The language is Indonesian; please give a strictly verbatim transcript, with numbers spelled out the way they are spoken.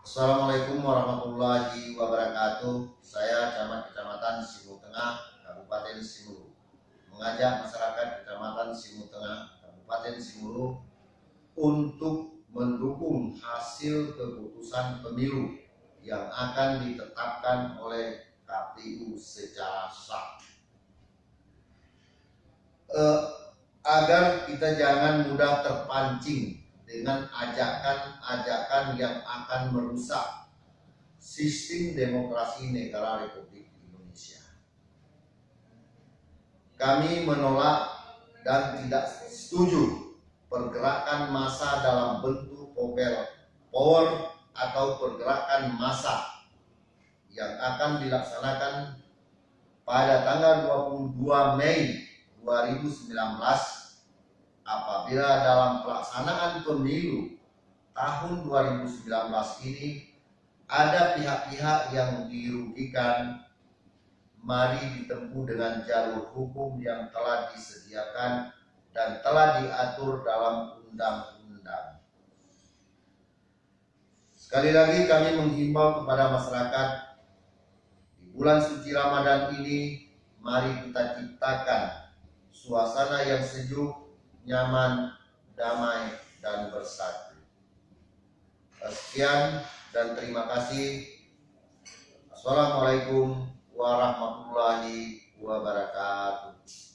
Assalamualaikum warahmatullahi wabarakatuh. Saya Camat Kecamatan Simu Tengah, Kabupaten Simulu, mengajak masyarakat Kecamatan Simu Tengah, Kabupaten Simulu untuk mendukung hasil keputusan pemilu yang akan ditetapkan oleh K P U secara sah. Eh, agar kita jangan mudah terpancing dengan ajakan-ajakan yang akan merusak sistem demokrasi negara Republik Indonesia. Kami menolak dan tidak setuju pergerakan massa dalam bentuk power atau pergerakan massa yang akan dilaksanakan pada tanggal dua puluh dua Mei dua ribu sembilan belas apabila dalam pelaksanaan pemilu tahun dua ribu sembilan belas ini ada pihak-pihak yang dirugikan. Mari ditempuh dengan jalur hukum yang telah disediakan dan telah diatur dalam undang-undang. Sekali lagi kami menghimbau kepada masyarakat, di bulan suci Ramadan ini mari kita ciptakan suasana yang sejuk, nyaman, damai, dan bersatu. Sekian dan terima kasih. Assalamualaikum warahmatullahi wabarakatuh.